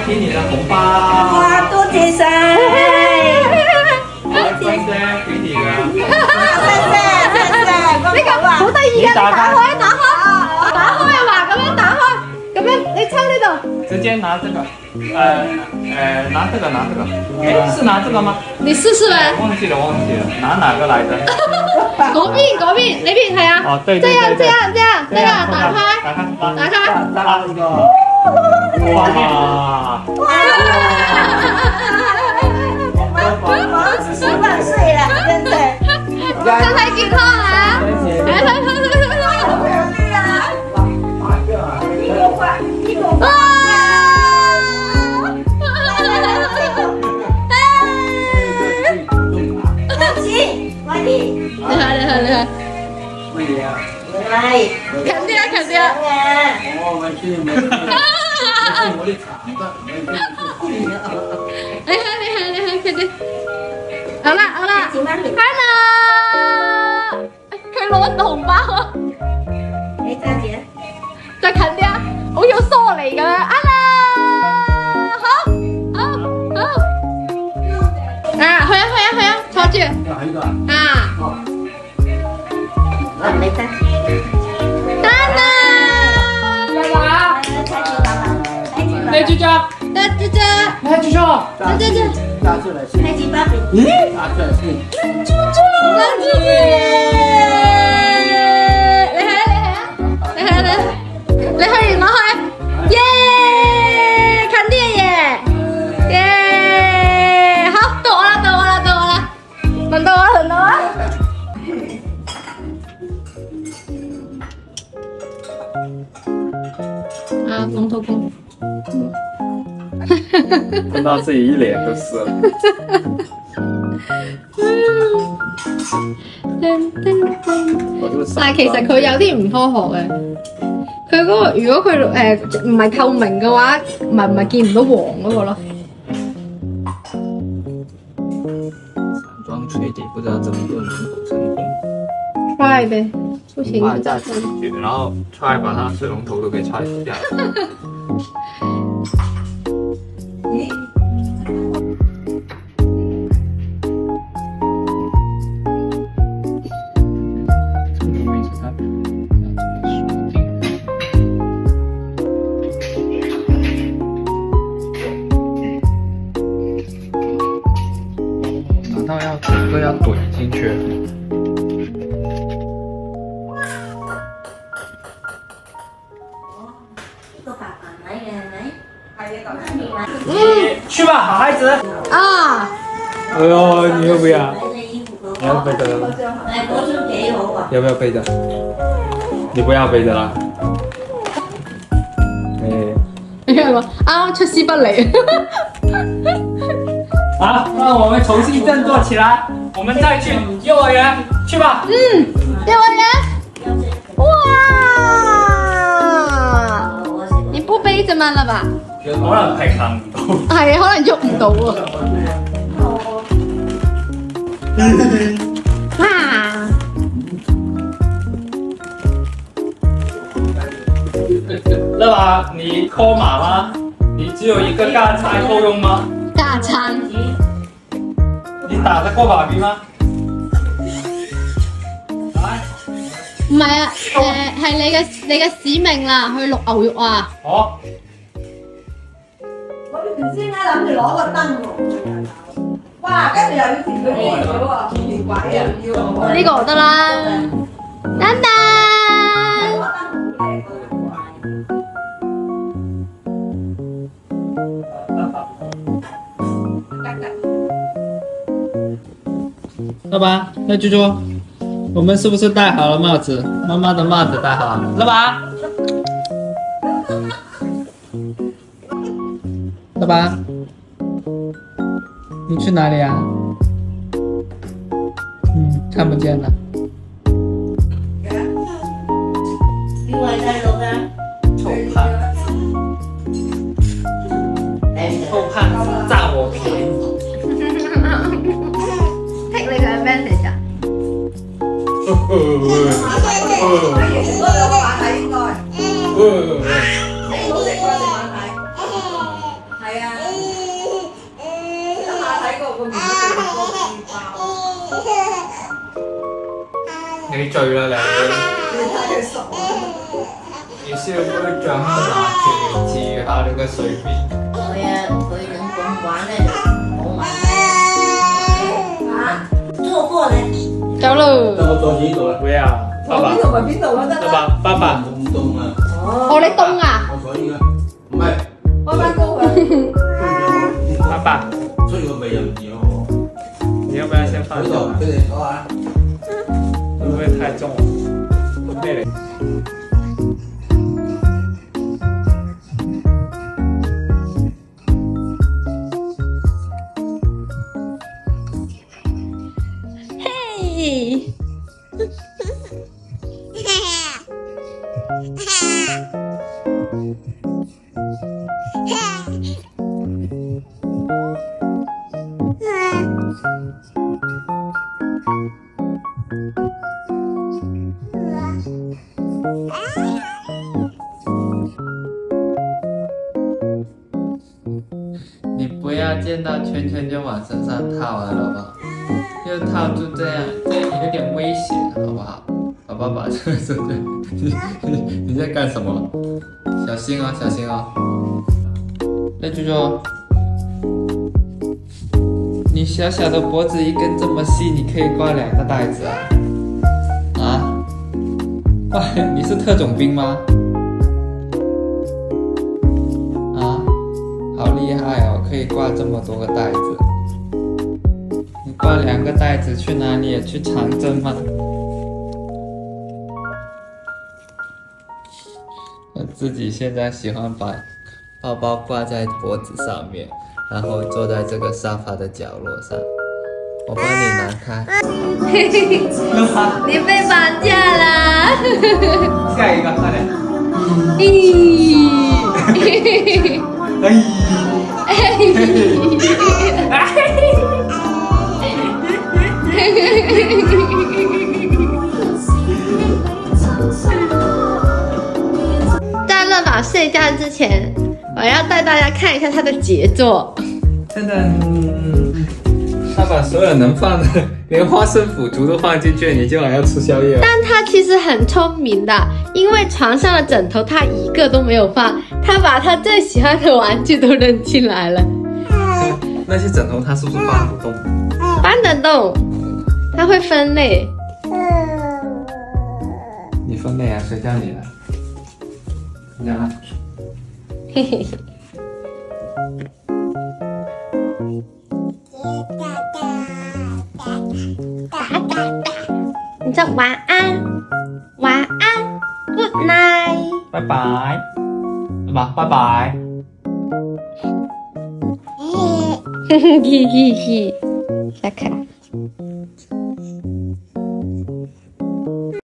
给你的红包。 哇，多謝晒！ 我嘅 friend 咧俾你嘅。 呢個好得意嘅，打開啊嘛，咁樣打開，咁樣你抽呢度。 直接拿這個，拿這個，哎，是拿這個嗎？ 你試試呗。 忘記了，拿哪個來着？ 嗰邊，呢邊係啊。 哦，對， 這樣，打開。 打一個。哇！ 我兒子10萬歲了，真的。 身體健康啊！近啲啊！ 我們去我的廠子。 你近啲。好啦，Hello，佢攞紅包啊！ 你揸住啊！ 再近啲啊！好有疏離咁樣，Hello，好。啊，去啊，坐住。啊。 你揸住。 來豬腳， 來豬腳， 來豬腳， 拿出來是。 開始包俾。 咦？拿出來是。 你去攞去，耶！近啲嘅嘢，耶！好，到我啦，輪到我。啊，龍頭公。 碰到自己一臉都是了。 但係其實佢有啲唔科學嘅，佢嗰個如果佢唔係透明嘅話，唔係見唔到黃嗰個咯。 散裝吹底不知道怎麼用能否成功。 踹呗，不行。 踹再出去，然後踹把它水龍頭都給踹死掉。難道要整個要懟進去？去吧，好孩子。 啊！ 哎呦，你要不要？你要背着了？要不要背着？你不要背着了。 你看我啱啱出師不利。 好，那我們重新振作起來，我們再去幼兒園，去吧。 幼兒園。哇！你不背着嗎了吧？ 可能平衡唔到。 係啊，可能喐唔到啊。啊！ 樂爸，你摳碼嗎？你只有一個大餐夠用嗎？ 大餐。 你打得過爸比嗎？ 唔係啊，係你嘅使命啦，去錄牛肉啊。 好。 我呢條先咧諗住攞個燈喎，哇！跟住又要填佢啲咗喎，填鬼又要。 呢個得啦，丹丹。 老爸，那猪猪，我們是不是戴好了帽子？媽媽的帽子戴好了。老爸，老爸，你去哪裡啊？看不見了。 邊位細路㗎？ 臭胖子，臭胖子佔我便宜。 剔你嘅 advantage 啊！ 應該。好食嗰隻馬蹄。係啊。 你醉啦你！你需要唔可以掌握拿住治愈下你嘅睡眠？ 係啊，佢咁玩咧冇問題。啊，坐過嚟。 走咯。 我坐住呢度啦。 會啊，爸爸。 邊度咪邊度啦，得爸爸，爸爸。 唔凍啊！ 哦，你凍啊？ 我坐呢個，唔係。 我翻高啊！ 爸爸， 所以個味又唔似我。 你要不要先放喺度， 下？ 俾你坐下。 會唔會太重？咩嚟？ 嘿。 你不要见到圈圈就往身上套了，好不好？就套住这样，这样有点危险，好不好？爸爸把这个收着。你在干什么？小心哦，小心哦。来，猪猪，你小小的脖子一根这么细，你可以挂2个带子啊？啊？哇，你是特种兵吗？好厉害哦，可以挂这么多个袋子。你挂2个袋子去哪里？去长征吗？我自己现在喜欢把包包挂在脖子上面，然后坐在这个沙发的角落上。我帮你拿开。 你被绑架了。 下一个，快点。 在乐宝睡觉之前，我要带大家看一下他的杰作。 真的，他把所有能放的，连花生腐竹都放进去，你今晚要吃宵夜了。 但他其实很聪明的，因为床上的枕头他一个都没有放，他把他最喜欢的玩具都扔进来了。 那些枕头他是不是搬不动？ 搬得动，他会分类。 你分类啊？谁叫你的？你拿。 嘿嘿。你说晚安，晚安 ，Good night。 拜拜，拜拜。 嘿嘿嘿，小可爱。